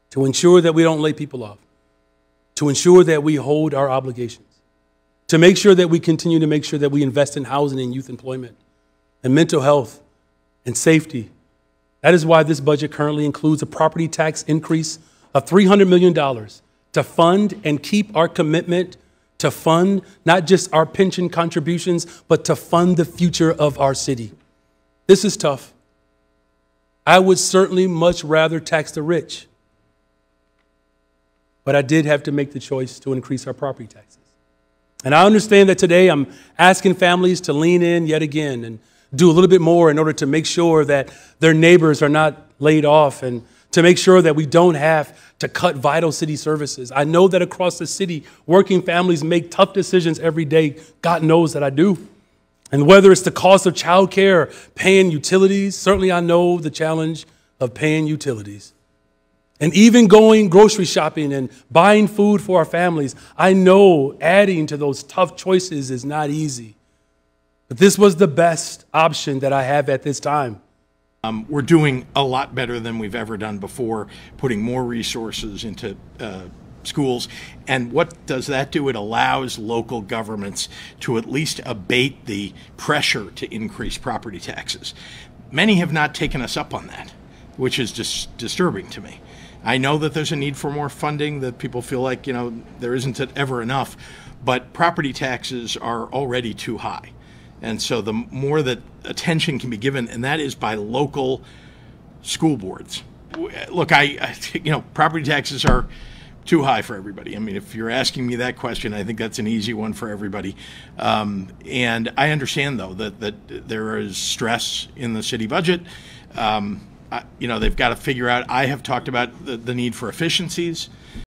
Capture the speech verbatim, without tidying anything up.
to ensure that we don't lay people off, to ensure that we hold our obligations, to make sure that we continue to make sure that we invest in housing and youth employment and mental health and safety. That is why this budget currently includes a property tax increase of three hundred million dollars to fund and keep our commitment to fund not just our pension contributions, but to fund the future of our city. This is tough. I would certainly much rather tax the rich, but I did have to make the choice to increase our property taxes. And I understand that today I'm asking families to lean in yet again and do a little bit more in order to make sure that their neighbors are not laid off and to make sure that we don't have to cut vital city services. I know that across the city, working families make tough decisions every day. God knows that I do. And whether it's the cost of childcare, paying utilities, certainly I know the challenge of paying utilities. And even going grocery shopping and buying food for our families, I know adding to those tough choices is not easy. But this was the best option that I have at this time. Um, we're doing a lot better than we've ever done before, putting more resources into uh, schools. And what does that do? It allows local governments to at least abate the pressure to increase property taxes. Many have not taken us up on that, which is just disturbing to me. I know that there's a need for more funding, that people feel like, you know, there isn't ever enough, but property taxes are already too high. And so the more that attention can be given, and that is by local school boards. Look, I, I you know, property taxes are too high for everybody. I mean, if you're asking me that question, I think that's an easy one for everybody. Um, and I understand, though, that, that there is stress in the city budget. Um, I, you know, they've got to figure out, I have talked about the, the need for efficiencies.